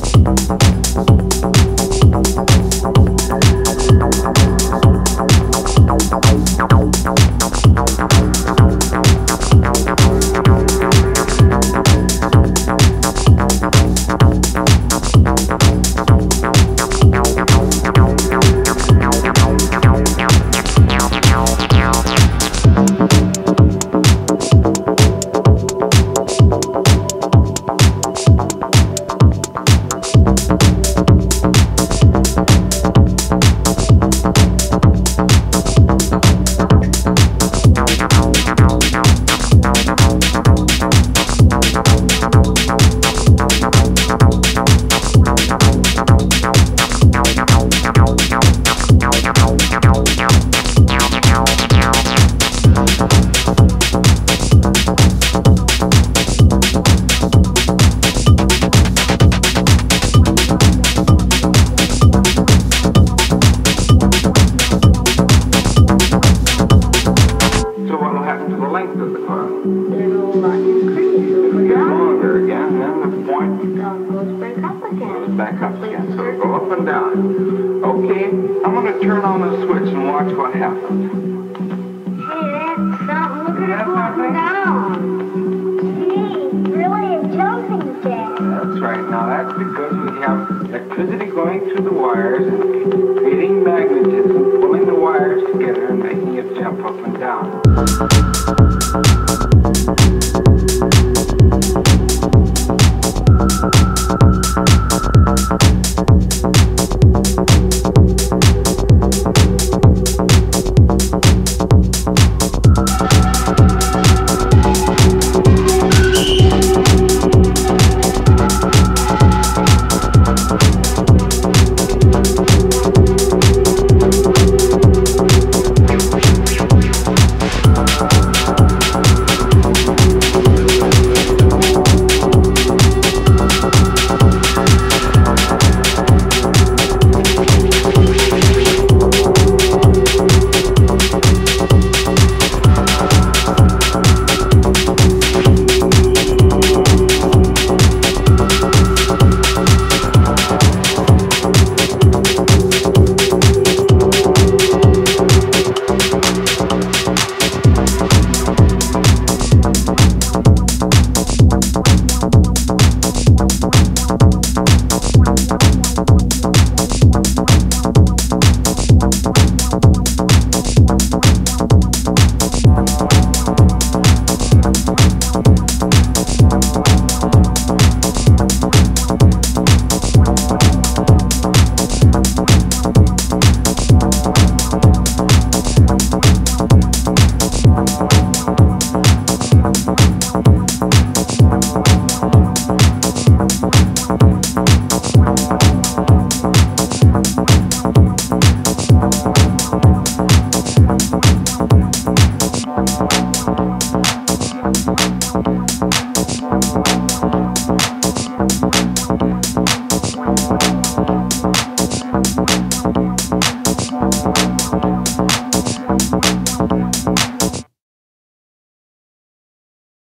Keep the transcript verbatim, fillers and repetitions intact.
Back up again, so it'll go up and down. Okay, I'm going to turn on the switch and watch what happens. Hey, that's something. Look at it go up and down. Gee, really a jumping jack. That's right. Now that's because we have electricity going through the wires and creating magnetism, pulling the wires together and making it jump up and down. Thank you.